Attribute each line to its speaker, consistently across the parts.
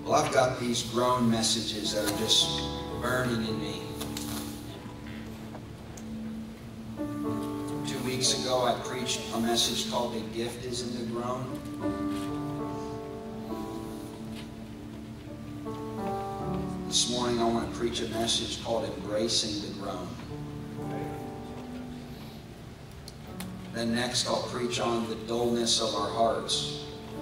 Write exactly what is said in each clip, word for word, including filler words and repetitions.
Speaker 1: Well, I've got these Groan messages that are just burning in me. Two weeks ago, I preached a message called "The Gift is in the Groan." This morning, I want to preach a message called "Embracing the Groan." Then next, I'll preach on the dullness of our hearts.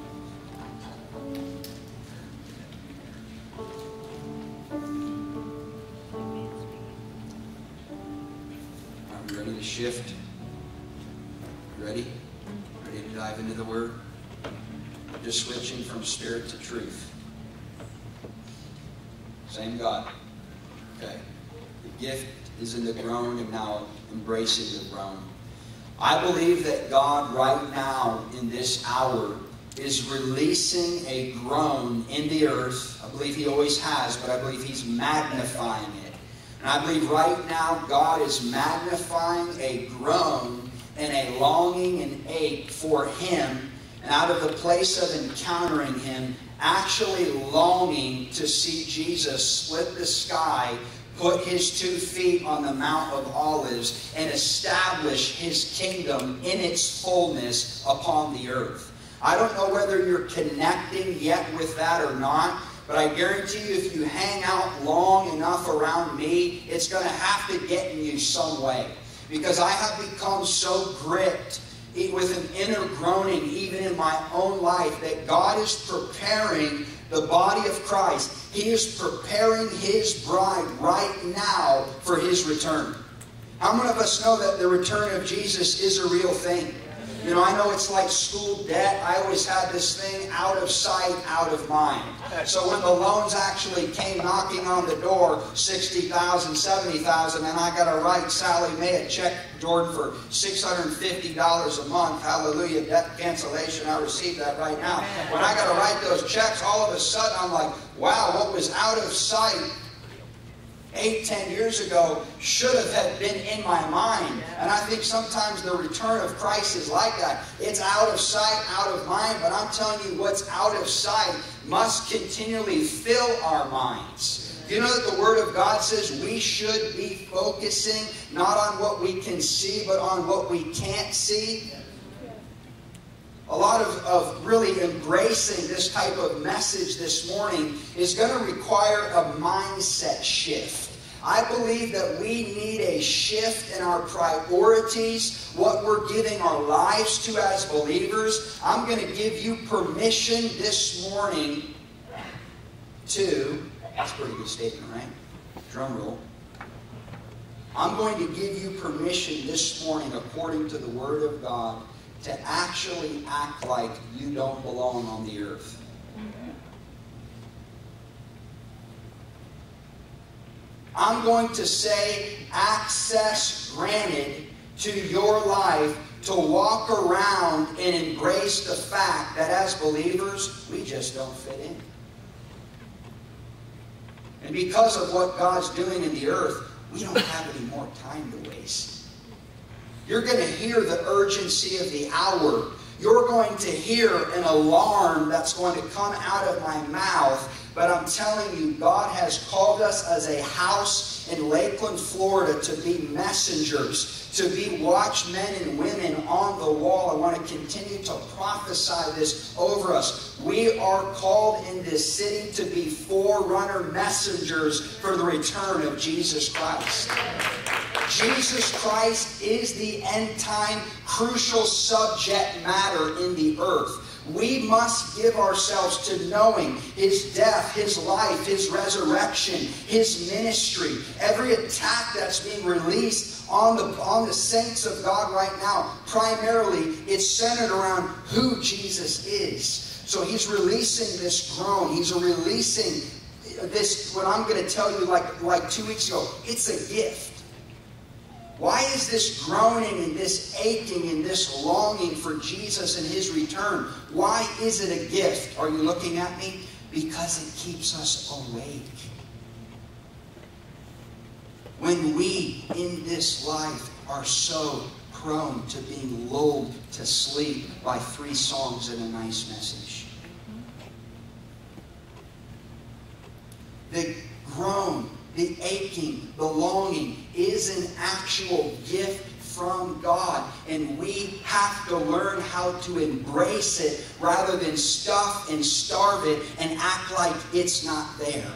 Speaker 1: Shift. Ready? Ready to dive into the Word? Just switching from spirit to truth. Same God. Okay. The gift is in the groan, and now embracing the groan. I believe that God right now in this hour is releasing a groan in the earth. I believe He always has, but I believe He's magnifying it. And I believe right now God is magnifying a groan and a longing and ache for Him. And out of the place of encountering Him, actually longing to see Jesus split the sky, put His two feet on the Mount of Olives, and establish His kingdom in its fullness upon the earth. I don't know whether you're connecting yet with that or not. But I guarantee you, if you hang out long enough around me, it's going to have to get in you some way. Because I have become so gripped with an inner groaning, even in my own life, that God is preparing the body of Christ. He is preparing His bride right now for His return. How many of us know that the return of Jesus is a real thing? You know, I know it's like school debt. I always had this thing, out of sight, out of mind. So when the loans actually came knocking on the door, sixty thousand dollars, seventy thousand dollars, and I got to write Sally Mae a check, Jordan, for six hundred fifty dollars a month. Hallelujah, debt cancellation. I received that right now. When I got to write those checks, all of a sudden I'm like, wow, what was out of sight eight, ten years ago should have had been in my mind. And I think sometimes the return of Christ is like that. It's out of sight, out of mind. But I'm telling you, what's out of sight must continually fill our minds. Do you know that the Word of God says we should be focusing not on what we can see, but on what we can't see? A lot of, of really embracing this type of message this morning is going to require a mindset shift. I believe that we need a shift in our priorities, what we're giving our lives to as believers. I'm going to give you permission this morning to, that's a pretty good statement, right? Drum roll. I'm going to give you permission this morning, according to the Word of God, to actually act like you don't belong on the earth. I'm going to say access granted to your life to walk around and embrace the fact that as believers, we just don't fit in. And because of what God's doing in the earth, we don't have any more time to waste. You're going to hear the urgency of the hour. You're going to hear an alarm that's going to come out of my mouth. But I'm telling you, God has called us as a house in Lakeland, Florida, to be messengers, to be watchmen and women on the wall. I want to continue to prophesy this over us. We are called in this city to be forerunner messengers for the return of Jesus Christ. Jesus Christ is the end-time crucial subject matter in the earth. We must give ourselves to knowing His death, His life, His resurrection, His ministry. Every attack that's being released on the, on the saints of God right now, primarily it's centered around who Jesus is. So He's releasing this groan. He's releasing this, what I'm going to tell you like, like two weeks ago. It's a gift. Why is this groaning and this aching and this longing for Jesus and His return? Why is it a gift? Are you looking at me? Because it keeps us awake. When we in this life are so prone to being lulled to sleep by three songs and a nice message. The groan, the aching, the longing is an actual gift from God. And we have to learn how to embrace it rather than stuff and starve it and act like it's not there.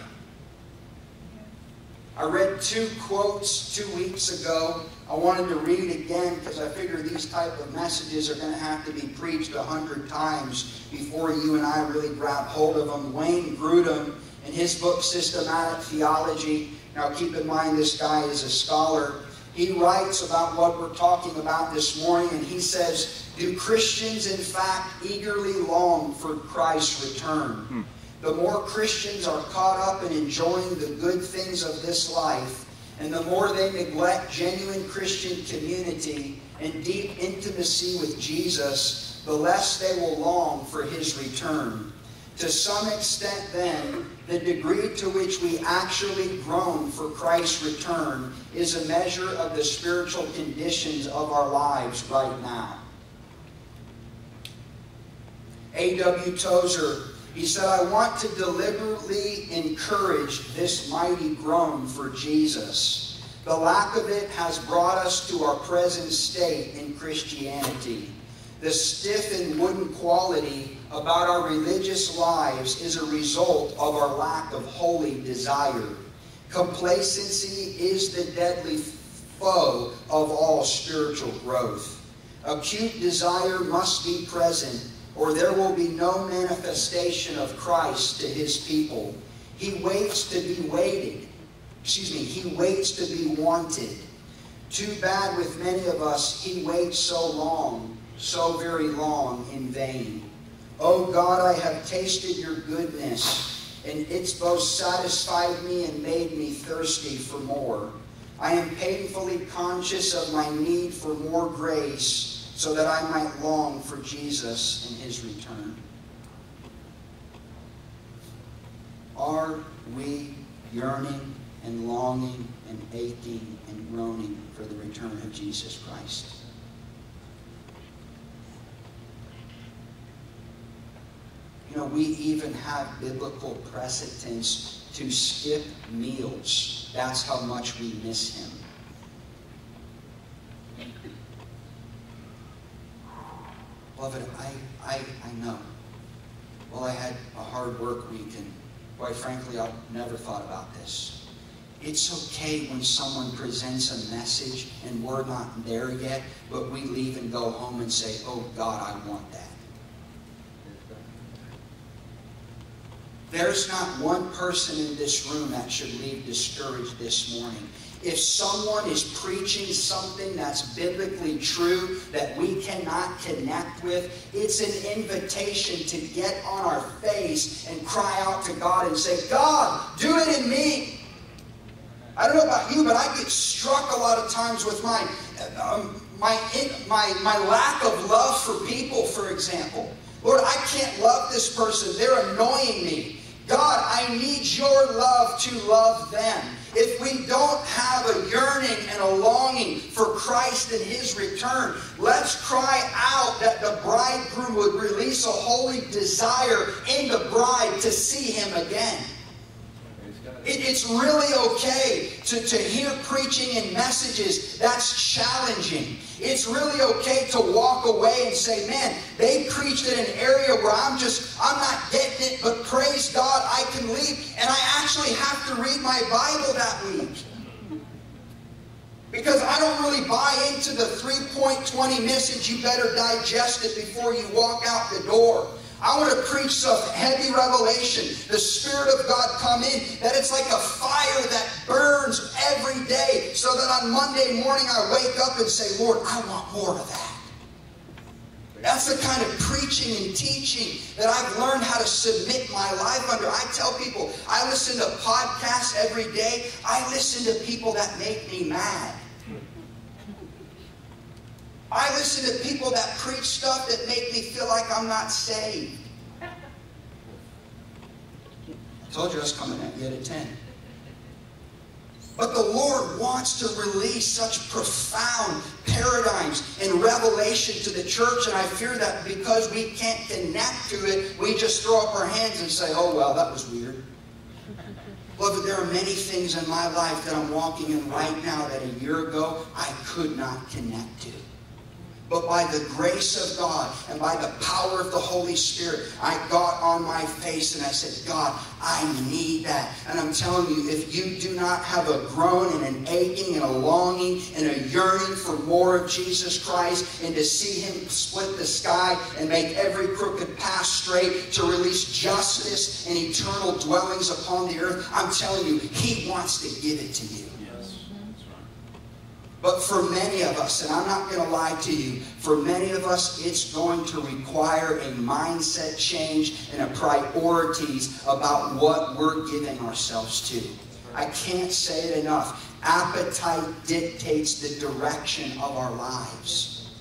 Speaker 1: I read two quotes two weeks ago. I wanted to read again because I figure these type of messages are going to have to be preached a hundred times before you and I really grab hold of them. Wayne Grudem, in his book Systematic Theology, now keep in mind this guy is a scholar, he writes about what we're talking about this morning, and he says, do Christians in fact eagerly long for Christ's return? Hmm. The more Christians are caught up in enjoying the good things of this life, and the more they neglect genuine Christian community and deep intimacy with Jesus, the less they will long for His return. To some extent, then, the degree to which we actually groan for Christ's return is a measure of the spiritual conditions of our lives right now. A W Tozer, he said, I want to deliberately encourage this mighty groan for Jesus. The lack of it has brought us to our present state in Christianity. The stiff and wooden quality about our religious lives is a result of our lack of holy desire. Complacency is the deadly foe of all spiritual growth. Acute desire must be present, or there will be no manifestation of Christ to His people. He waits to be waited. Excuse me, He waits to be wanted. Too bad with many of us, He waits so long, so very long in vain. Oh God, I have tasted your goodness, and it's both satisfied me and made me thirsty for more. I am painfully conscious of my need for more grace, so that I might long for Jesus and His return. Are we yearning and longing and aching and groaning for the return of Jesus Christ? You know, we even have biblical precedents to skip meals. That's how much we miss Him. Beloved, I, I, I know. Well, I had a hard work week, and quite frankly, I never thought about this. It's okay when someone presents a message and we're not there yet, but we leave and go home and say, oh God, I want that. There's not one person in this room that should leave discouraged this morning. If someone is preaching something that's biblically true that we cannot connect with, it's an invitation to get on our face and cry out to God and say, God, do it in me. I don't know about you, but I get struck a lot of times with my, um, my, my, my lack of love for people, for example. Lord, I can't love this person. They're annoying me. God, I need your love to love them. If we don't have a yearning and a longing for Christ and His return, let's cry out that the bridegroom would release a holy desire in the bride to see Him again. It, it's really okay to, to hear preaching and messages that's challenging. It's really okay to walk away and say, man, they preached in an area where I'm just, I'm not getting it, but praise God, I can leave. And I actually have to read my Bible that week. Because I don't really buy into the three point twenty message, you better digest it before you walk out the door. I want to preach some heavy revelation, the Spirit of God come in, that it's like a fire that burns every day, so that on Monday morning I wake up and say, Lord, I want more of that. That's the kind of preaching and teaching that I've learned how to submit my life under. I tell people, I listen to podcasts every day. I listen to people that make me mad. I listen to people that preach stuff that make me feel like I'm not saved. I told you I was coming at you at ten. But the Lord wants to release such profound paradigms and revelation to the church, and I fear that because we can't connect to it, we just throw up our hands and say, oh, well, that was weird. Beloved, there are many things in my life that I'm walking in right now that a year ago I could not connect to. But by the grace of God and by the power of the Holy Spirit, I got on my face and I said, God, I need that. And I'm telling you, if you do not have a groan and an aching and a longing and a yearning for more of Jesus Christ and to see Him split the sky and make every crooked path straight, to release justice and eternal dwellings upon the earth, I'm telling you, He wants to give it to you. But for many of us, and I'm not going to lie to you, for many of us, it's going to require a mindset change and a priorities about what we're giving ourselves to. I can't say it enough. Appetite dictates the direction of our lives.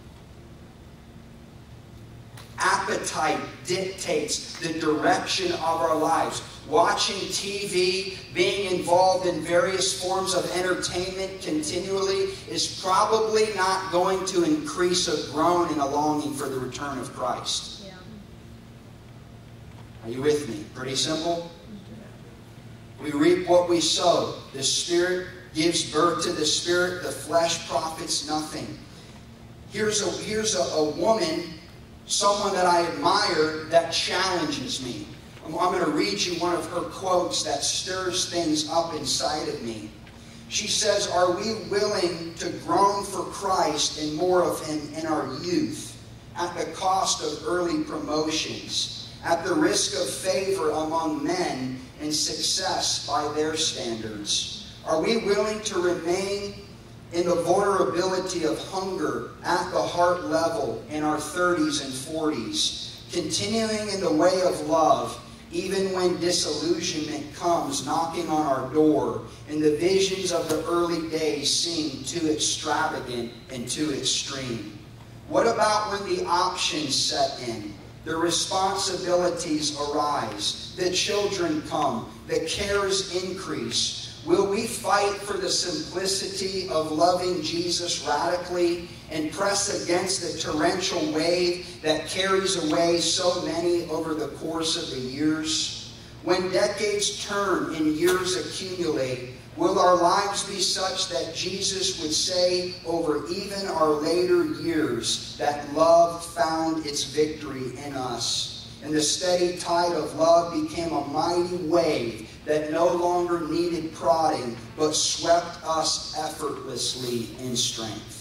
Speaker 1: Appetite dictates the direction of our lives. Watching T V, being involved in various forms of entertainment continually is probably not going to increase a groan and a longing for the return of Christ. Yeah. Are you with me? Pretty simple. We reap what we sow. The Spirit gives birth to the Spirit. The flesh profits nothing. Here's a, here's a, a woman, someone that I admire, that challenges me. I'm going to read you one of her quotes that stirs things up inside of me. She says, "Are we willing to groan for Christ and more of Him in our youth, at the cost of early promotions, at the risk of favor among men and success by their standards? Are we willing to remain in the vulnerability of hunger at the heart level in our thirties and forties, continuing in the way of love, even when disillusionment comes knocking on our door and the visions of the early days seem too extravagant and too extreme? What about when the options set in, the responsibilities arise, the children come, the cares increase? Will we fight for the simplicity of loving Jesus radically and press against the torrential wave that carries away so many over the course of the years? When decades turn and years accumulate, will our lives be such that Jesus would say over even our later years that love found its victory in us, and the steady tide of love became a mighty wave that no longer needed prodding, but swept us effortlessly in strength?"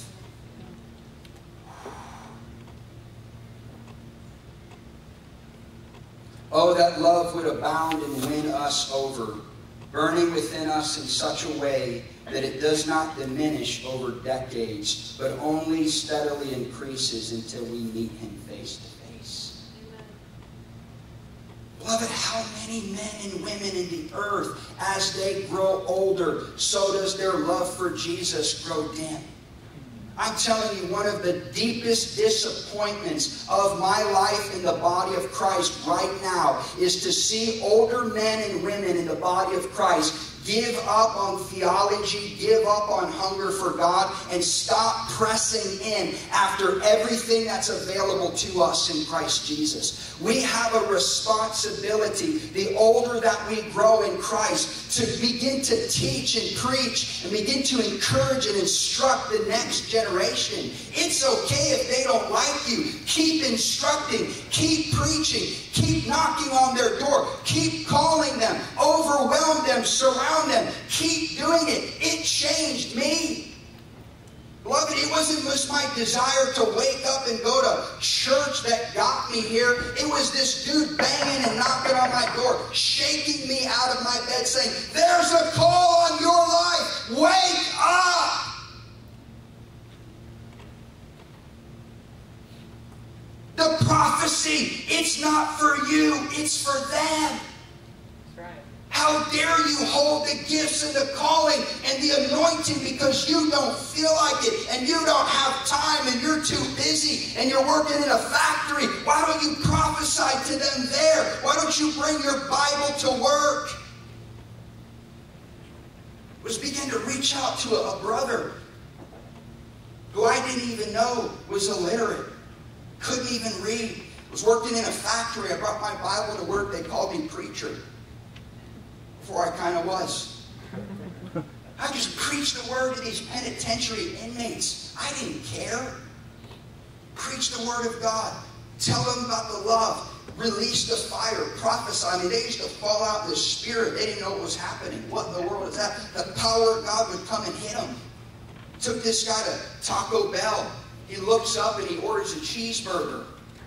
Speaker 1: Oh, that love would abound and win us over, burning within us in such a way that it does not diminish over decades, but only steadily increases until we meet Him face to face. Amen. Beloved, how many men and women in the earth, as they grow older, so does their love for Jesus grow dim? I'm telling you, one of the deepest disappointments of my life in the body of Christ right now is to see older men and women in the body of Christ give up on theology, give up on hunger for God, and stop pressing in after everything that's available to us in Christ Jesus. We have a responsibility, the older that we grow in Christ, to begin to teach and preach and begin to encourage and instruct the next generation. It's okay if they don't like you. Keep instructing, keep preaching, keep knocking on their door, keep calling them, overwhelm them, surround them. Keep doing it. It changed me. Beloved, it wasn't just my desire to wake up and go to church that got me here. It was this dude banging and knocking on my door, shaking me out of my bed, saying, "There's a call on your life. Wake up!" The prophecy, it's not for you, it's for them. How dare you hold the gifts and the calling and the anointing because you don't feel like it and you don't have time and you're too busy and you're working in a factory? Why don't you prophesy to them there? Why don't you bring your Bible to work? Was begin to reach out to a, a brother who I didn't even know was illiterate, couldn't even read, was working in a factory. I brought my Bible to work. They called me preacher. before I kind of was. I just preached the word to these penitentiary inmates. I didn't care. Preach the word of God. Tell them about the love. Release the fire. Prophesy. I mean, they used to fall out in the spirit. They didn't know what was happening. What in the world is that? The power of God would come and hit them. Took this guy to Taco Bell. He looks up and he orders a cheeseburger.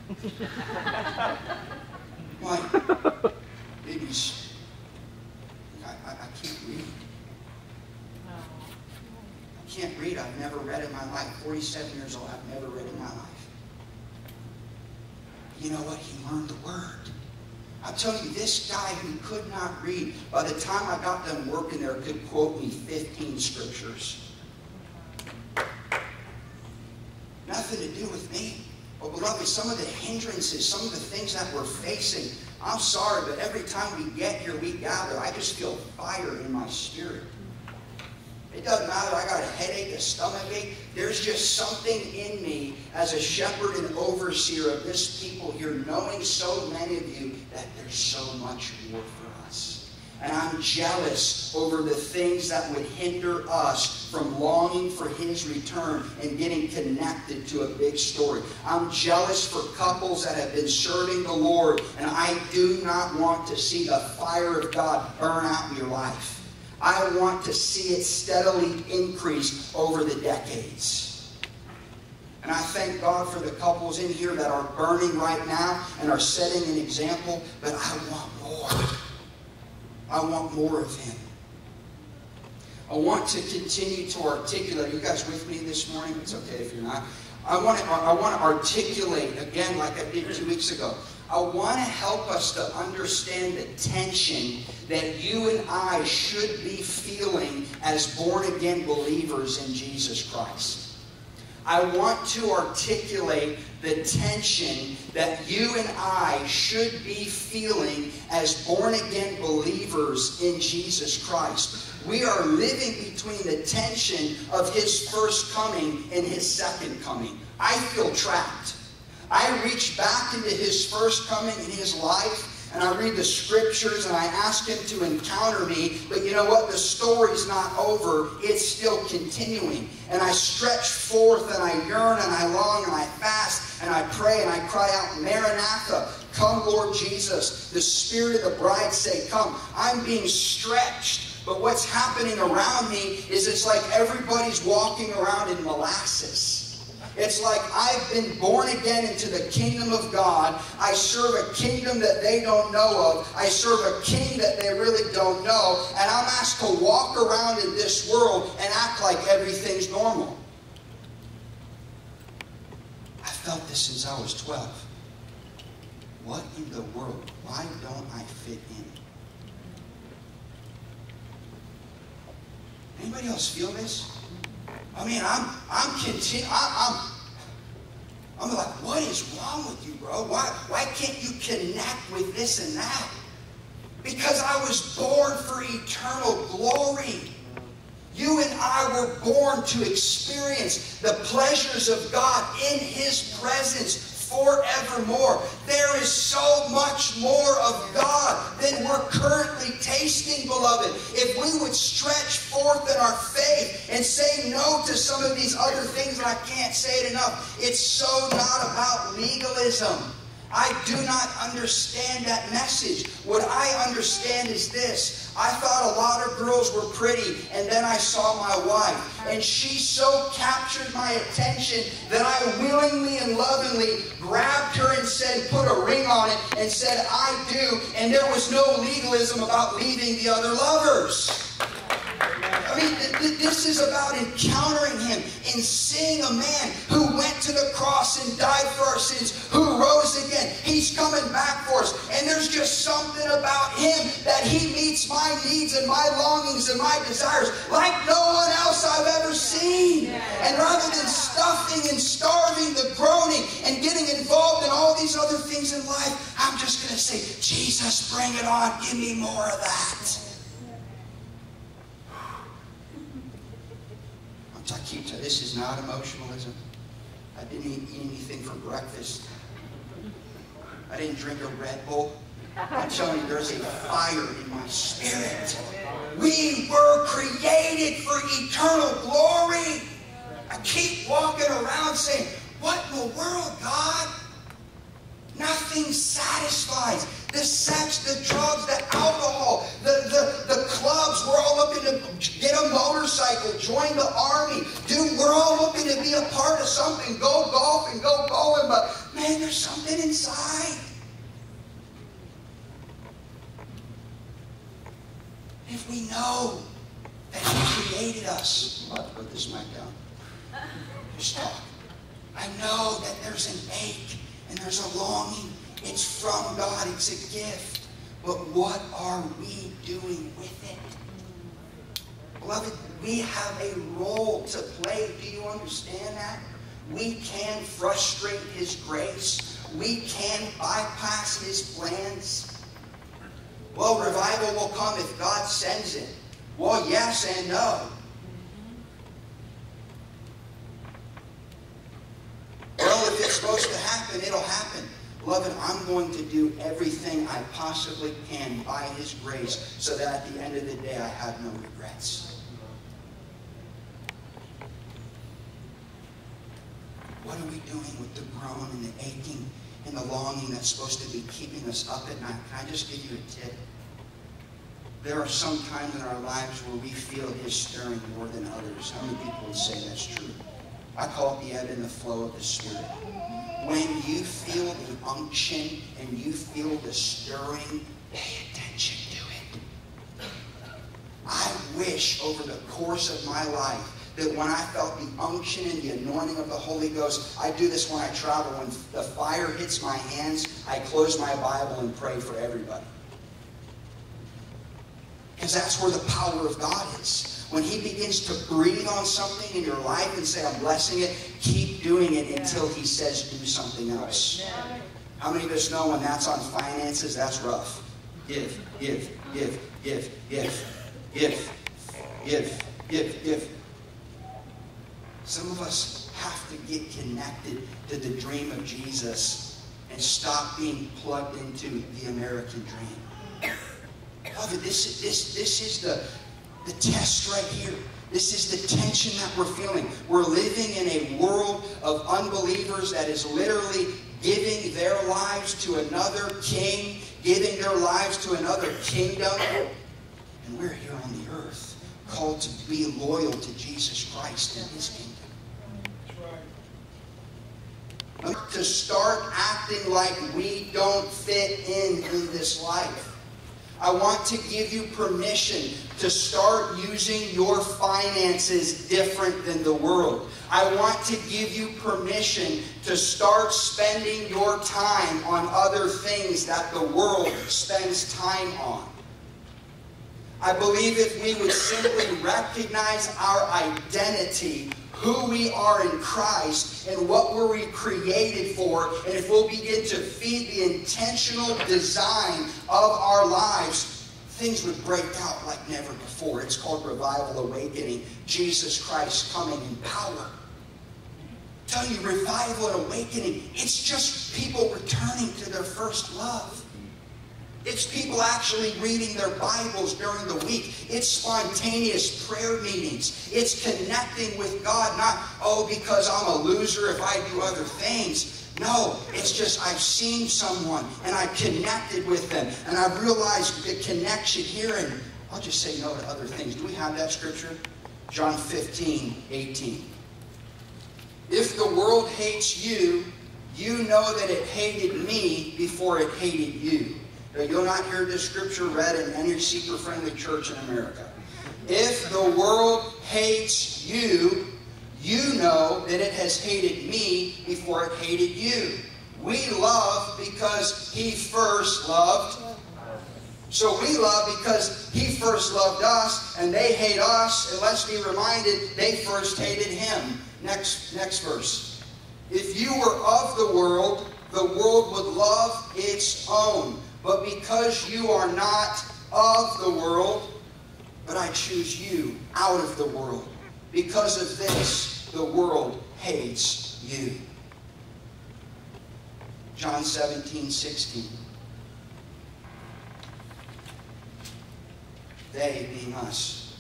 Speaker 1: Like, maybe I, I, I can't read. I can't read. I've never read in my life. forty-seven years old. I've never read in my life. You know what? He learned the word. I'm telling you, this guy who could not read, by the time I got done working there, could quote me fifteen scriptures. Nothing to do with me. But beloved, some of the hindrances, some of the things that we're facing, I'm sorry, but every time we get here, we gather, I just feel fire in my spirit. It doesn't matter, I got a headache, a stomach ache. There's just something in me as a shepherd and overseer of this people here, knowing so many of you, that there's so much more for us. And I'm jealous over the things that would hinder us from longing for His return and getting connected to a big story. I'm jealous for couples that have been serving the Lord, and I do not want to see the fire of God burn out in your life. I want to see it steadily increase over the decades. And I thank God for the couples in here that are burning right now and are setting an example, but I want more. I want more of Him. I want to continue to articulate. Are you guys with me this morning? It's okay if you're not. I want to, I want to articulate, again, like I did two weeks ago. I want to help us to understand the tension that you and I should be feeling as born-again believers in Jesus Christ. I want to articulate the tension that you and I should be feeling as born-again believers in Jesus Christ. We are living between the tension of His first coming and His second coming. I feel trapped. I reach back into His first coming in His life, and I read the scriptures, and I ask Him to encounter me. But you know what? The story's not over. It's still continuing. And I stretch forth, and I yearn, and I long, and I fast, and I pray, and I cry out, Maranatha, come Lord Jesus. The Spirit of the bride say, come. I'm being stretched. But what's happening around me is it's like everybody's walking around in molasses. It's like I've been born again into the kingdom of God. I serve a kingdom that they don't know of. I serve a king that they really don't know. And I'm asked to walk around in this world and act like everything's normal. I felt this since I was twelve. What in the world? Why don't I fit in? Anybody else feel this? I mean, I'm, I'm continu- I, I'm, I'm like, what is wrong with you, bro? Why, why can't you connect with this and that? Because I was born for eternal glory. You and I were born to experience the pleasures of God in His presence forevermore. There is so much more of God than we're currently tasting, beloved. If we would stretch forth in our faith and say no to some of these other things, and I can't say it enough, it's so not about legalism. I do not understand that message. What I understand is this. I thought a lot of girls were pretty, and then I saw my wife. And she so captured my attention that I willingly and lovingly grabbed her and said, put a ring on it, and said, I do. And there was no legalism about leaving the other lovers. I mean, th th this is about encountering Him and seeing a man who went to the cross and died for our sins, who rose again. He's coming back for us. And there's just something about Him that He meets my needs and my longings and my desires like no one else I've ever seen. And rather than stuffing and starving the groaning and getting involved in all these other things in life, I'm just going to say, Jesus, bring it on. Give me more of that. I keep telling you, this is not emotionalism. I didn't eat anything for breakfast. I didn't drink a Red Bull. I'm telling you, there's a fire in my spirit. We were created for eternal glory. I keep walking around saying, what in the world, God? Nothing satisfies. The sex, the drugs, the alcohol, the, the, the clubs. We're all looking to get a motorcycle, join the army. Dude, we're all looking to be a part of something. Go golf and go bowling. But man, there's something inside. If we know that He created us. I'm about to put this mic down. Just talk. I know that there's an ache and there's a longing. It's from God. It's a gift. But what are we doing with it? Beloved, we have a role to play. Do you understand that? We can frustrate His grace. We can bypass His plans. Well, revival will come if God sends it. Well, yes and no. Well, if it's supposed to happen, it'll happen. Beloved, I'm going to do everything I possibly can by His grace so that at the end of the day I have no regrets. What are we doing with the groan and the aching and the longing that's supposed to be keeping us up at night? Can I just give you a tip? There are some times in our lives where we feel His stirring more than others. How many people would say that's true? I call it the ebb and the flow of the Spirit. When you feel the unction and you feel the stirring, pay attention to it. I wish over the course of my life that when I felt the unction and the anointing of the Holy Ghost, I do this when I travel. When the fire hits my hands, I close my Bible and pray for everybody. Because that's where the power of God is. When He begins to breathe on something in your life and say, I'm blessing it, keep doing it until He says do something else. How many of us know when that's on finances, that's rough? Give, give, give, give, give, give, give, give, give. Some of us have to get connected to the dream of Jesus and stop being plugged into the American dream. Beloved, this, this, this is the, the test right here. This is the tension that we're feeling. We're living in a world of unbelievers that is literally giving their lives to another king, giving their lives to another kingdom. And we're here on the earth, called to be loyal to Jesus Christ and His kingdom. To start acting like we don't fit in in this life. I want to give you permission to start using your finances different than the world. I want to give you permission to start spending your time on other things that the world spends time on. I believe if we would simply recognize our identity, who we are in Christ, and what were we created for, and if we'll begin to feed the intentional design of our lives, things would break out like never before. It's called revival awakening. Jesus Christ coming in power. I'm telling you, revival and awakening, it's just people returning to their first love. It's people actually reading their Bibles during the week. It's spontaneous prayer meetings. It's connecting with God, not, oh, because I'm a loser if I do other things. No, it's just I've seen someone and I connected with them and I've realized the connection here, and I'll just say no to other things. Do we have that scripture? John fifteen, eighteen. If the world hates you, you know that it hated me before it hated you. Now, you'll not hear this scripture read in any seeker-friendly church in America. If the world hates you, you know that it has hated me before it hated you. We love because He first loved. So we love because He first loved us, and they hate us, and let's be reminded, they first hated Him. Next, next verse. If you were of the world, the world would love its own. But because you are not of the world, but I choose you out of the world. Because of this, the world hates you. John seventeen, sixteen. They being us.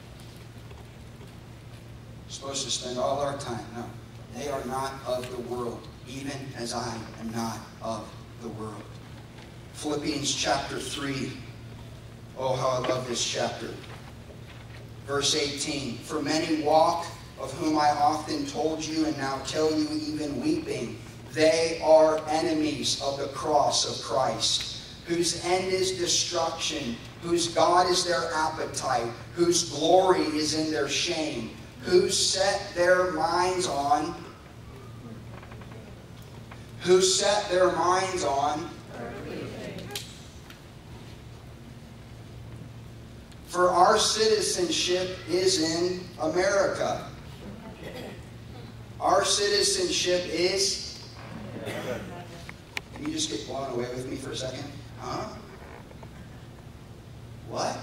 Speaker 1: We're supposed to spend all our time. No. They are not of the world, even as I am not of the world. Philippians chapter three. Oh, how I love this chapter. Verse eighteen. For many walk, of whom I often told you and now tell you even weeping. They are enemies of the cross of Christ, whose end is destruction, whose God is their appetite, whose glory is in their shame, who set their minds on, who set their minds on, for our citizenship is in America. Our citizenship is... Can you just get blown away with me for a second? Huh? What?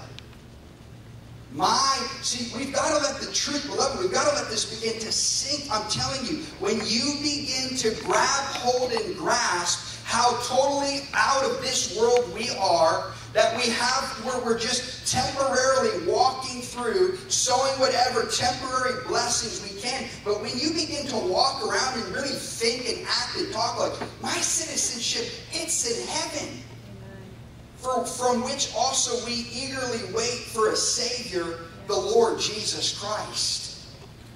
Speaker 1: My, see, we've got to let the truth, beloved, we've got to let this begin to sink. I'm telling you, when you begin to grab hold and grasp how totally out of this world we are, that we have, where we're just temporarily walking through, sowing whatever temporary blessings we can. But when you begin to walk around and really think and act and talk like, my citizenship, it's in heaven. For, from which also we eagerly wait for a Savior, the Lord Jesus Christ.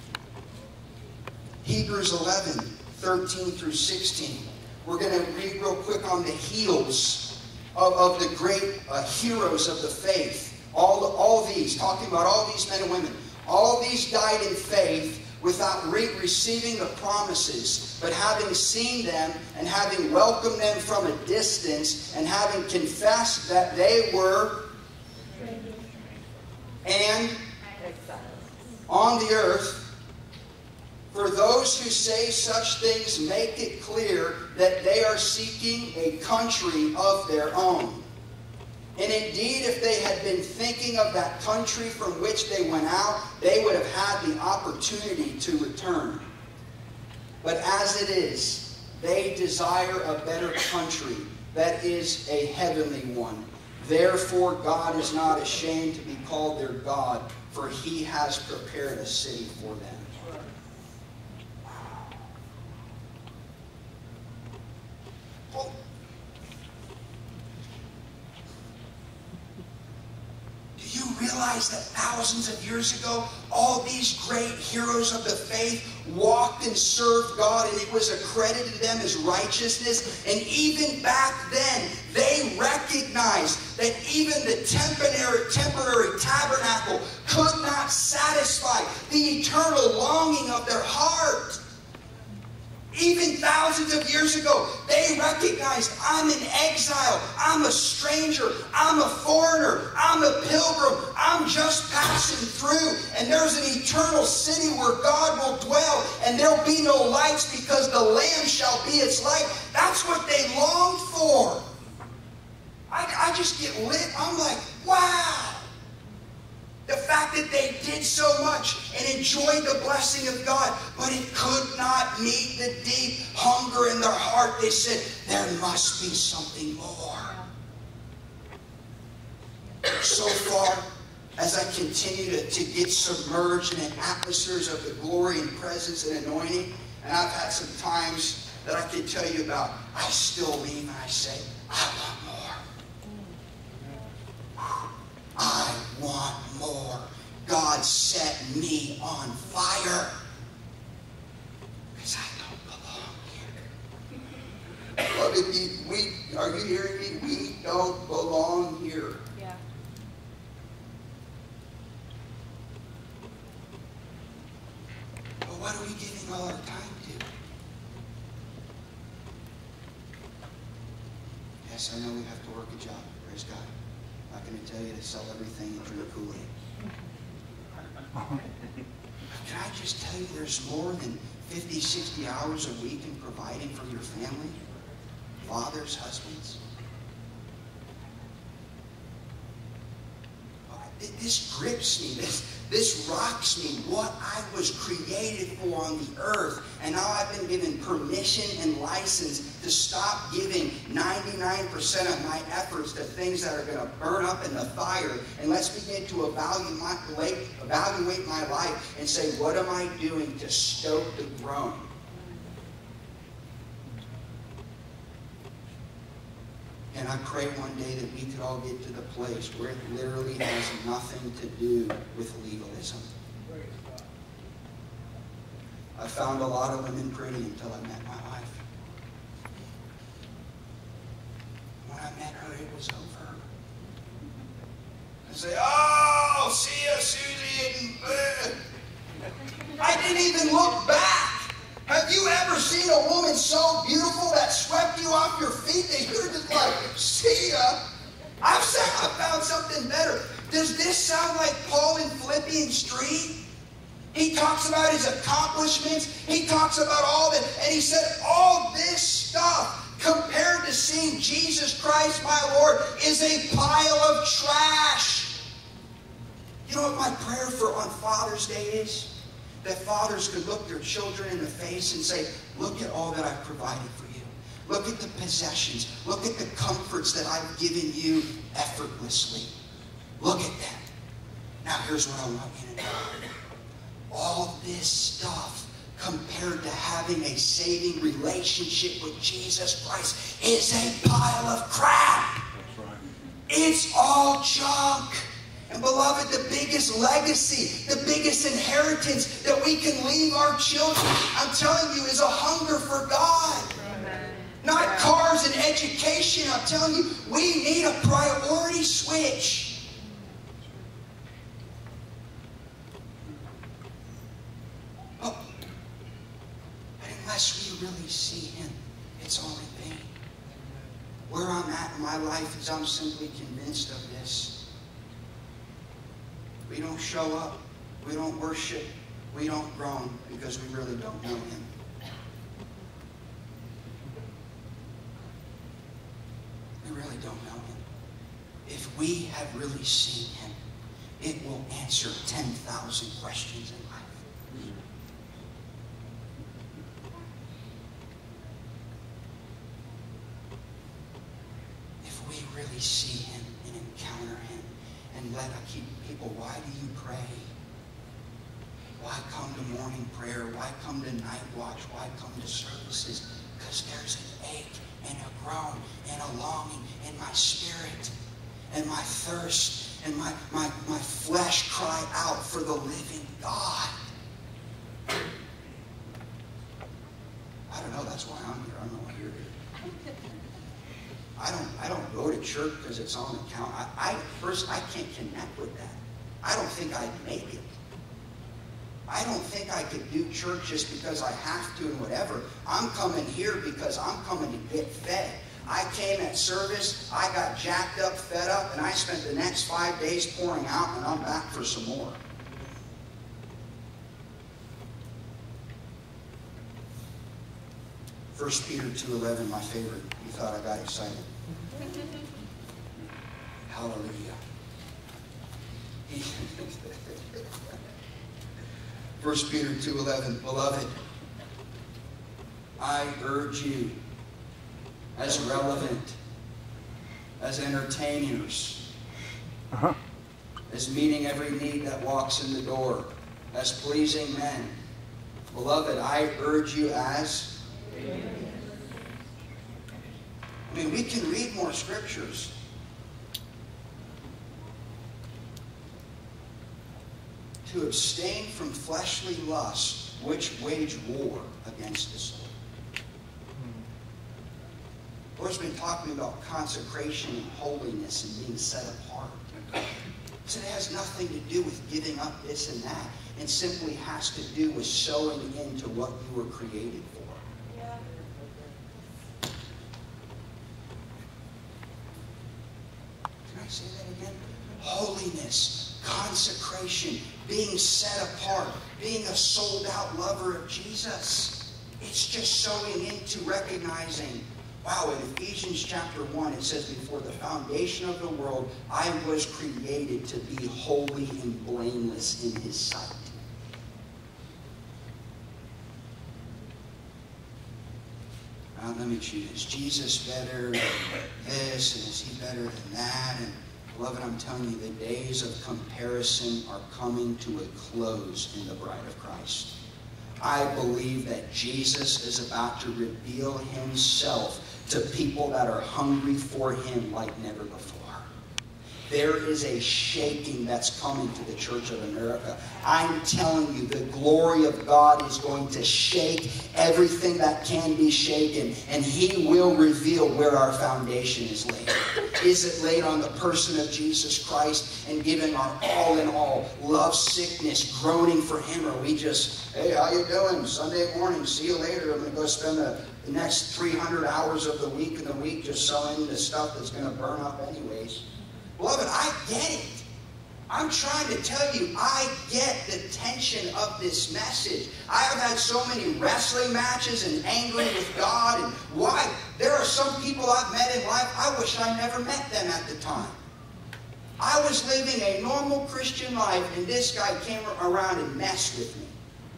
Speaker 1: Hebrews eleven, thirteen through sixteen. We're going to read real quick on the heels of, of the great uh, heroes of the faith. All, all these, talking about all these men and women. All these died in faith without re receiving the promises, but having seen them and having welcomed them from a distance and having confessed that they were and on the earth. For those who say such things make it clear that they are seeking a country of their own. And indeed, if they had been thinking of that country from which they went out, they would have had the opportunity to return. But as it is, they desire a better country, that is a heavenly one. Therefore, God is not ashamed to be called their God, for He has prepared a city for them. Well, do you realize that thousands of years ago, all these great heroes of the faith walked and served God, and it was accredited to them as righteousness? And even back then, they recognized that even the temporary, temporary tabernacle could not satisfy the eternal longing of their heart. Even thousands of years ago, they recognized, I'm in exile, I'm a stranger, I'm a foreigner, I'm a pilgrim, I'm just passing through, and there's an eternal city where God will dwell, and there'll be no lights because the Lamb shall be its light. That's what they longed for. I, I just get lit. I'm like, wow. The fact that they did so much and enjoyed the blessing of God, but it could not meet the deep hunger in their heart. They said, there must be something more. So far, as I continue to, to get submerged in atmospheres of the glory and presence and anointing, and I've had some times that I can tell you about, I still leave and I say, I want more. I want more. God set me on fire. Because I don't belong here. Beloved, we, are you hearing me? We don't belong here.
Speaker 2: Yeah.
Speaker 1: But what are we giving all our time to? Yes, I know we have to work a job. Praise God. I'm not going to tell you to sell everything and drink Kool-Aid. Can I just tell you there's more than fifty, sixty hours a week in providing for your family? Fathers, husbands. This grips me. This, This rocks me what I was created for on the earth. And now I've been given permission and license to stop giving ninety-nine percent of my efforts to things that are going to burn up in the fire. And let's begin to evaluate my, evaluate my life and say, what am I doing to stoke the groan? And I pray one day that we could all get to the place where it literally has nothing to do with legalism. I found a lot of women pretty until I met my wife. When I met her, it was over. I say, oh, see ya, Susie. And I didn't even look back. Have you ever seen a woman so beautiful that swept you off your feet that you're just like, see ya? I've said I found something better. Does this sound like Paul in Philippians three? He talks about his accomplishments. He talks about all that. And he said, all this stuff compared to seeing Jesus Christ, my Lord, is a pile of trash. You know what my prayer for on Father's Day is? That fathers could look their children in the face and say, look at all that I've provided for you. Look at the possessions. Look at the comforts that I've given you effortlessly. Look at them. Now here's what I want you to know. All this stuff compared to having a saving relationship with Jesus Christ is a pile of crap. That's right. It's all junk. And beloved, the biggest legacy, the biggest inheritance that we can leave our children, I'm telling you, is a hunger for God. Amen. Not yeah. cars and education. I'm telling you, we need a priority switch. Oh, but unless we really see Him, it's all in vain. Where I'm at in my life is I'm simply convinced of this. We don't show up, we don't worship, we don't groan because we really don't know Him. We really don't know Him. If we have really seen Him, it will answer ten thousand questions in life. If we really see Him and encounter Him, and let I keep people, why do you pray? Why come to morning prayer? Why come to night watch? Why come to services? Because there's an ache and a groan and a longing in my spirit and my thirst and my, my, my flesh cry out for the living God. I don't know, that's why I'm here. I don't know why you're here. I don't, I don't go to church because it's on account. I, I first, I can't connect with that. I don't think I'd make it. I don't think I could do church just because I have to and whatever. I'm coming here because I'm coming to get fed. I came at service, I got jacked up, fed up, and I spent the next five days pouring out, and I'm back for some more. First Peter two eleven, my favorite. You thought I got excited. Hallelujah. First Peter two eleven, beloved, I urge you as relevant, as entertainers, uh-huh. as meeting every need that walks in the door, as pleasing men. Beloved, I urge you as I mean, we can read more scriptures. To abstain from fleshly lusts, which wage war against the soul. The Lord's been talking about consecration and holiness and being set apart. So it has nothing to do with giving up this and that. It simply has to do with sowing into what you were created for. Say that again. Holiness, consecration, being set apart, being a sold out lover of Jesus. It's just sowing into recognizing Wow, in Ephesians chapter one, it says, before the foundation of the world, I was created to be holy and blameless in His sight. Now, let me choose. Is Jesus better than this? And is He better than that? And beloved, I'm telling you, the days of comparison are coming to a close in the bride of Christ. I believe that Jesus is about to reveal Himself to people that are hungry for Him like never before. There is a shaking that's coming to the Church of America. I'm telling you, the glory of God is going to shake everything that can be shaken, and He will reveal where our foundation is laid. Is it laid on the person of Jesus Christ and giving our all in all, love, sickness, groaning for Him? Or we just, hey, how you doing? Sunday morning, see you later. I'm going to go spend the, the next three hundred hours of the week in the week just selling the stuff that's going to burn up anyways. Beloved, I get it. I'm trying to tell you, I get the tension of this message. I have had so many wrestling matches and angry with God. And why? There are some people I've met in life, I wish I never met them at the time. I was living a normal Christian life, and this guy came around and messed with me.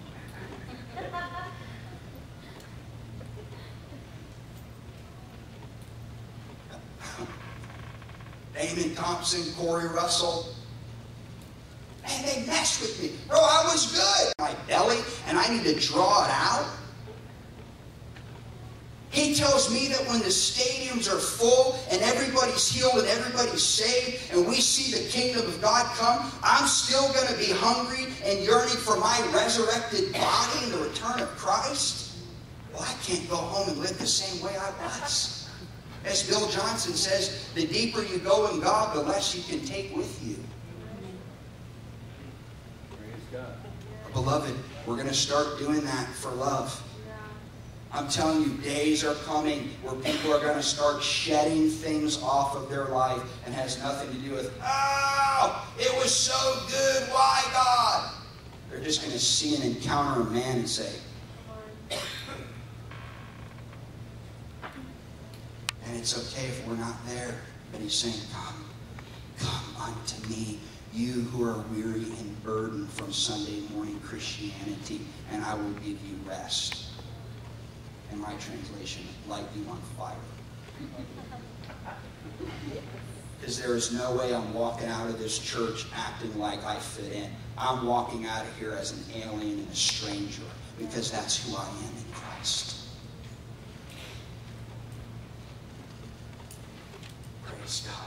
Speaker 1: Damon Thompson, Corey Russell. Man, they messed with me. Bro, I was good. My belly, and I need to draw it out. He tells me that when the stadiums are full and everybody's healed and everybody's saved and we see the kingdom of God come, I'm still going to be hungry and yearning for my resurrected body and the return of Christ. Well, I can't go home and live the same way I was. As Bill Johnson says, the deeper you go in God, the less you can take with you.
Speaker 2: Praise God.
Speaker 1: Beloved, we're going to start doing that for love. I'm telling you, days are coming where people are going to start shedding things off of their life and has nothing to do with, oh, it was so good, why God? They're just going to see and encounter a man and say, and it's okay if we're not there. But He's saying, come, come unto me, you who are weary and burdened from Sunday morning Christianity, and I will give you rest. In my translation, light you on fire. Because there is no way I'm walking out of this church acting like I fit in. I'm walking out of here as an alien and a stranger, because that's who I am in Christ. Praise God.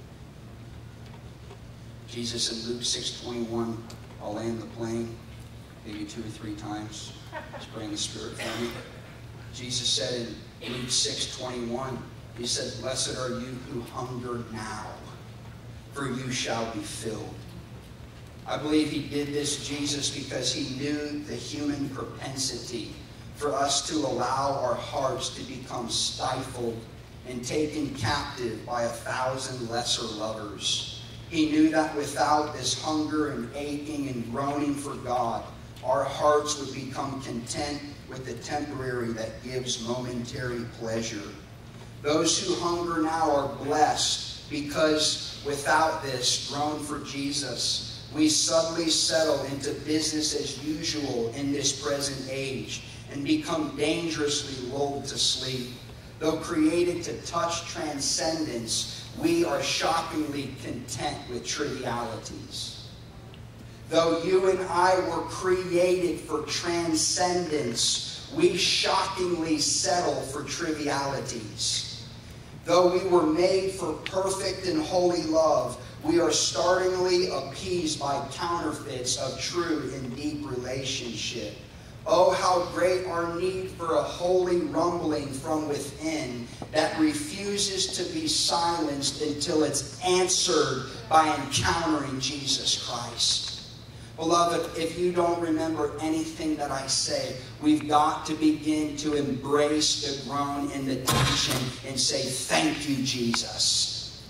Speaker 1: Jesus in Luke six twenty-one, I'll land the plane maybe two or three times. Just pray in the Spirit for me. Jesus said in Luke six twenty-one, He said, blessed are you who hunger now, for you shall be filled. I believe He did this, Jesus, because He knew the human propensity for us to allow our hearts to become stifled and taken captive by a thousand lesser lovers. He knew that without this hunger and aching and groaning for God, our hearts would become content with the temporary that gives momentary pleasure. Those who hunger now are blessed, because without this groan for Jesus, we suddenly settle into business as usual in this present age and become dangerously lulled to sleep. Though created to touch transcendence, we are shockingly content with trivialities. Though you and I were created for transcendence, we shockingly settle for trivialities. Though we were made for perfect and holy love, we are startlingly appeased by counterfeits of true and deep relationship. Oh, how great our need for a holy rumbling from within that refuses to be silenced until it's answered by encountering Jesus Christ. Beloved, if you don't remember anything that I say, we've got to begin to embrace the groan and the tension and say, thank you, Jesus.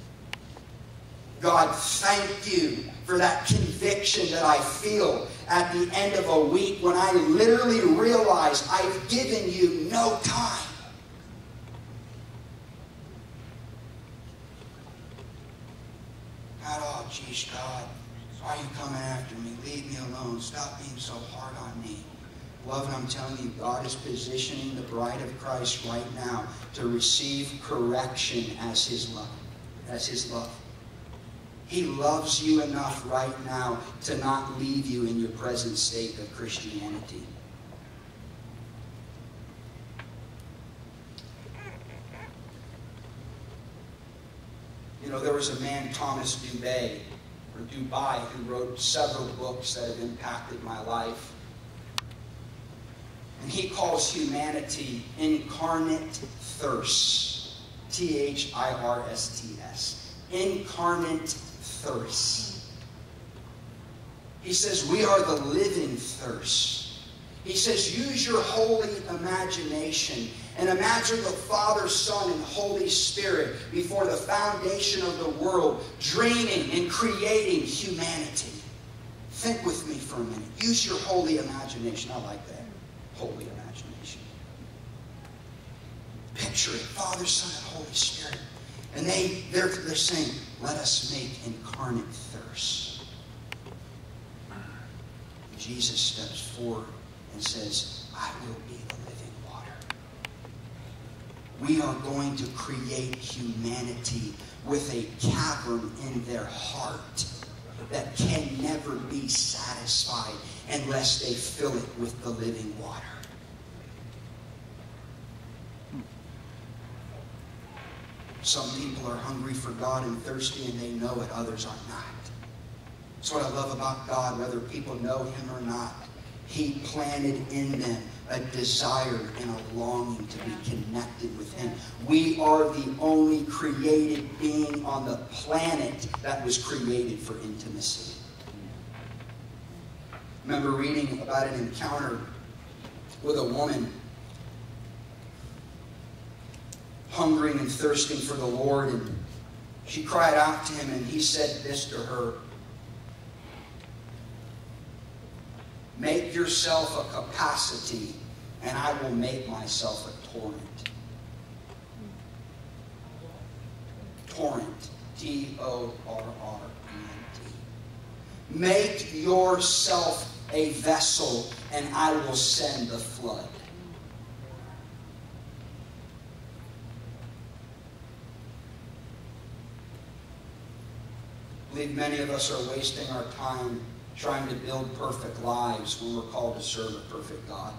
Speaker 1: God, thank you for that conviction that I feel at the end of a week when I literally realize I've given you no time. oh, geez, God, why are you coming after me? Leave me alone. Stop being so hard on me. Beloved, I'm telling you, God is positioning the bride of Christ right now to receive correction as His love. As His love. He loves you enough right now to not leave you in your present state of Christianity. You know, there was a man, Thomas Dubay, or Dubai, who wrote several books that have impacted my life. And he calls humanity incarnate thirst. T H I R S T S. Incarnate thirst. He says, we are the living thirst. He says, use your holy imagination and imagine the Father, Son, and Holy Spirit before the foundation of the world, dreaming and creating humanity. Think with me for a minute. Use your holy imagination. I like that. Holy imagination. Picture it. Father, Son, and Holy Spirit. And they, they're, they're saying, let us make incarnate thirst. Jesus steps forward and says, I will be the living water. We are going to create humanity with a cavern in their heart that can never be satisfied unless they fill it with the living water. Some people are hungry for God and thirsty, and they know it. Others are not. That's what I love about God, whether people know Him or not. He planted in them a desire and a longing to be connected with Him. We are the only created being on the planet that was created for intimacy. I remember reading about an encounter with a woman hungering and thirsting for the Lord, and she cried out to Him, and He said this to her: make yourself a capacity, and I will make myself a torrent. Torrent. T O R R E N T. Make yourself a vessel, and I will send the flood. I believe many of us are wasting our time trying to build perfect lives when we're called to serve a perfect God.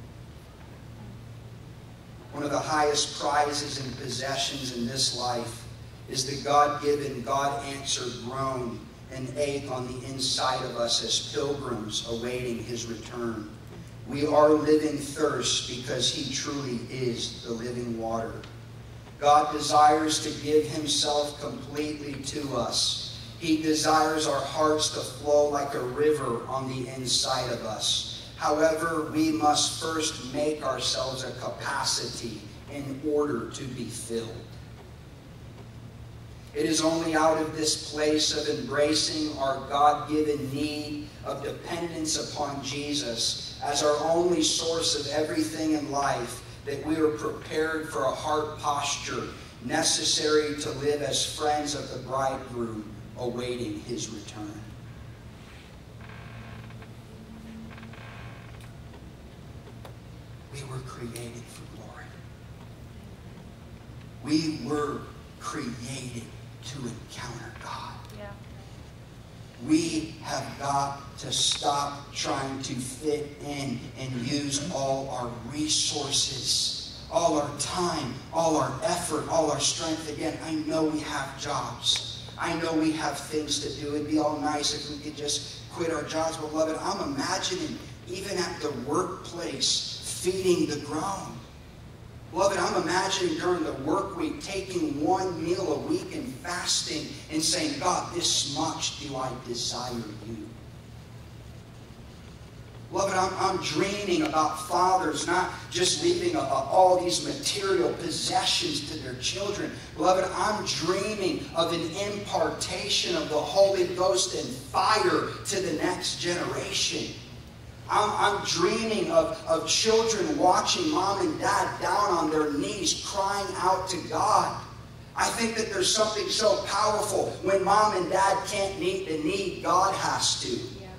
Speaker 1: One of the highest prizes and possessions in this life is the God-given, God-answered groan and ache on the inside of us as pilgrims awaiting His return. We are living thirst because He truly is the living water. God desires to give Himself completely to us. He desires our hearts to flow like a river on the inside of us. However, we must first make ourselves a capacity in order to be filled. It is only out of this place of embracing our God-given need of dependence upon Jesus as our only source of everything in life that we are prepared for a heart posture necessary to live as friends of the bridegroom, awaiting His return. We were created for glory. We were created to encounter God.
Speaker 2: Yeah.
Speaker 1: We have got to stop trying to fit in and use all our resources, all our time, all our effort, all our strength. Again, I know we have jobs. I know we have things to do. It'd be all nice if we could just quit our jobs. Beloved, I'm imagining even at the workplace feeding the groan. Beloved, I'm imagining during the work week taking one meal a week and fasting and saying, God, this much do I desire you. Beloved, I'm, I'm dreaming about fathers not just leaving a, a, all these material possessions to their children. Beloved, I'm dreaming of an impartation of the Holy Ghost and fire to the next generation. I'm, I'm dreaming of, of children watching mom and dad down on their knees crying out to God. I think that there's something so powerful when mom and dad can't meet the need, God has to.
Speaker 2: Yeah.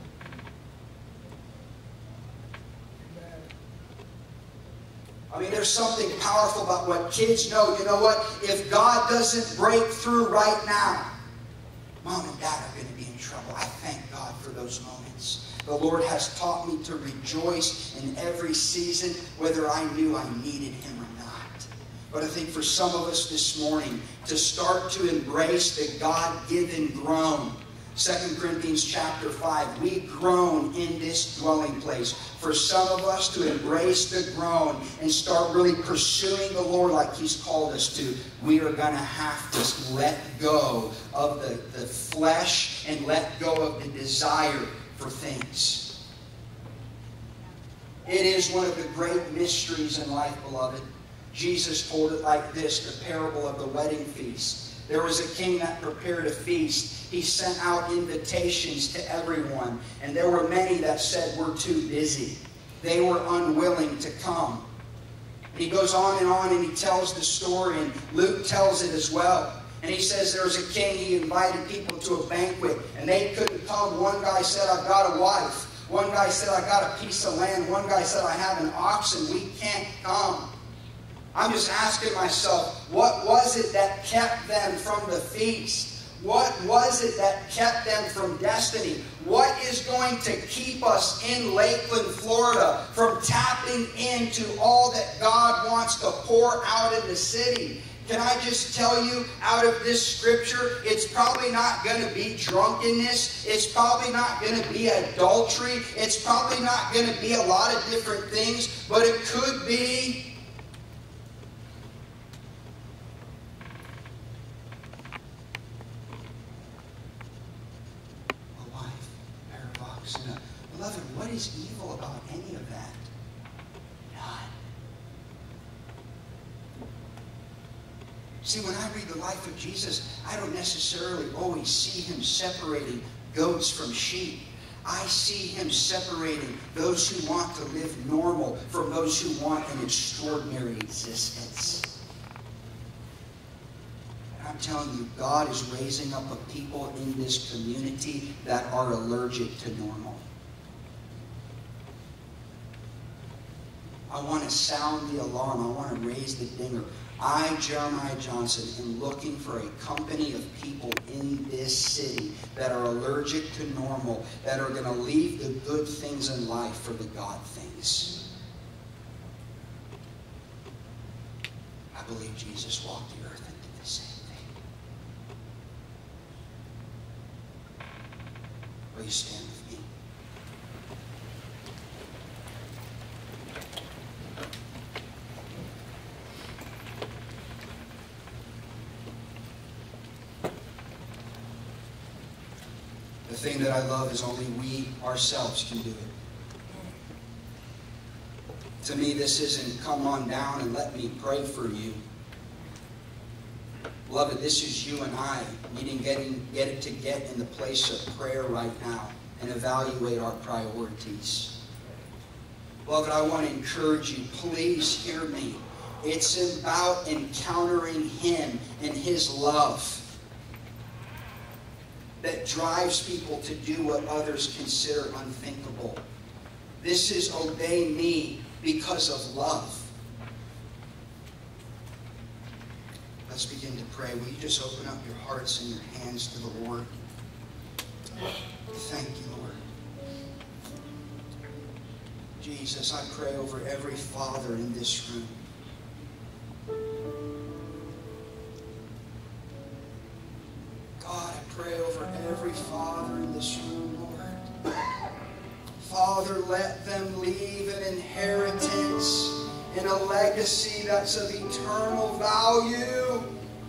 Speaker 1: I mean, there's something powerful about what kids know. You know what? If God doesn't break through right now, mom and dad are going to be in trouble. I thank God for those moments. The Lord has taught me to rejoice in every season, whether I knew I needed Him or not. But I think for some of us this morning, to start to embrace the God-given groan. Second Corinthians chapter five, we groan in this dwelling place. For some of us to embrace the groan and start really pursuing the Lord like He's called us to, we are going to have to let go of the, the flesh and let go of the desire for things. It is one of the great mysteries in life, beloved. Jesus told it like this, the parable of the wedding feast. There was a king that prepared a feast. He sent out invitations to everyone. And there were many that said, we're too busy. They were unwilling to come. And he goes on and on and he tells the story. And Luke tells it as well. And he says there was a king, he invited people to a banquet. And they couldn't come. One guy said, I've got a wife. One guy said, I've got a piece of land. One guy said, I have an ox and we can't come. I'm just asking myself, what was it that kept them from the feast? What was it that kept them from destiny? What is going to keep us in Lakeland, Florida, from tapping into all that God wants to pour out in the city? Can I just tell you, out of this scripture, it's probably not going to be drunkenness. It's probably not going to be adultery. It's probably not going to be a lot of different things, but it could be beloved, what is evil about any of that? None. See, when I read the life of Jesus, I don't necessarily always see Him separating goats from sheep. I see Him separating those who want to live normal from those who want an extraordinary existence. I'm telling you, God is raising up a people in this community that are allergic to normal. I want to sound the alarm. I want to raise the dinger. I, Jeremiah Johnson, am looking for a company of people in this city that are allergic to normal, that are going to leave the good things in life for the God things. I believe Jesus walked the earth and did the same thing. Will you stand with me? The thing that I love is only we ourselves can do it. To me, this isn't come on down and let me pray for you. Beloved, this is you and I needing getting, get it to get in the place of prayer right now and evaluate our priorities. Beloved, I want to encourage you, please hear me. It's about encountering Him and His love that drives people to do what others consider unthinkable. This is obey me because of love. Let's begin to pray. Will you just open up your hearts and your hands to the Lord? Thank you, Lord. Jesus, I pray over every father in this room. God, I pray over every father in this room, Lord. Father, let them leave an inheritance and a legacy that's of eternal value.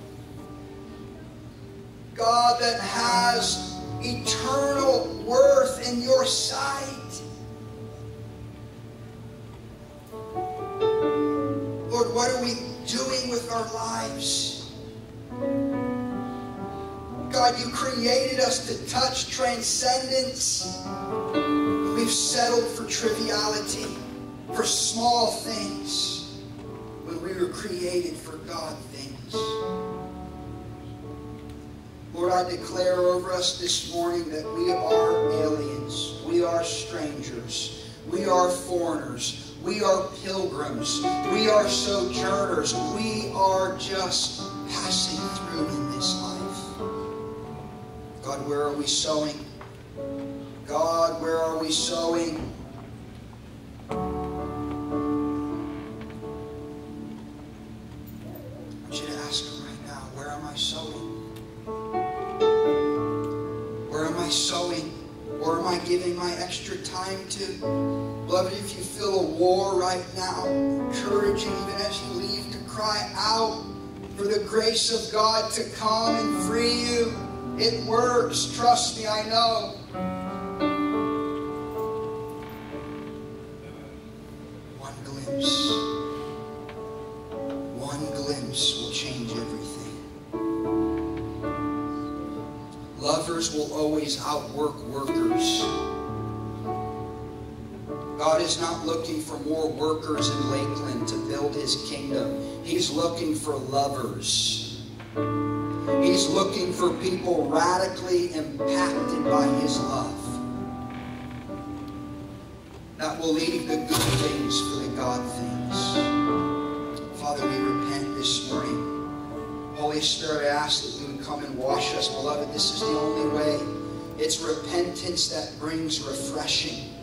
Speaker 1: God, that has eternal worth in your sight. Lord, what are we doing with our lives? God, you created us to touch transcendence. We've settled for triviality, for small things, when we were created for God things. Lord, I declare over us this morning that we are aliens. We are strangers. We are foreigners. We are pilgrims. We are sojourners. We are just passing through in this life. God, where are we sowing? God, where are we sowing? I want you to ask Him right now, where am I sowing? Where am I sowing? Or am I giving my extra time to? Beloved, if you feel a war right now, encourage you even as you leave to cry out for the grace of God to come and free you. It works. Trust me, I know. One glimpse. One glimpse will change everything. Lovers will always outwork workers. God is not looking for more workers in Lakeland to build His kingdom. He's looking for lovers. He's looking for people radically impacted by His love, that will leave the good things for the God things. Father, we repent this morning. Holy Spirit, I ask that you would come and wash us. Beloved, this is the only way. It's repentance that brings refreshing.